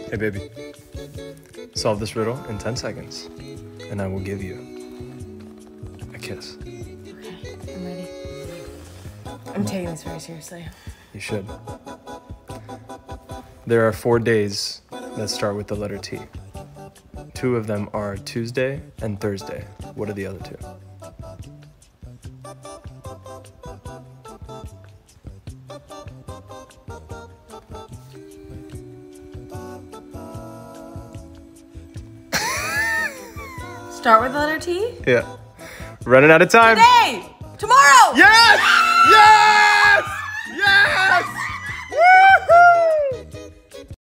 Hey, baby. Solve this riddle in 10 seconds, and I will give you a kiss. Okay, I'm ready. I'm taking this very seriously. You should. There are 4 days that start with the letter T. 2 of them are Tuesday and Thursday. What are the other 2? Start with the letter T? Yeah. Running out of time. Today! Tomorrow! Yes! Yes!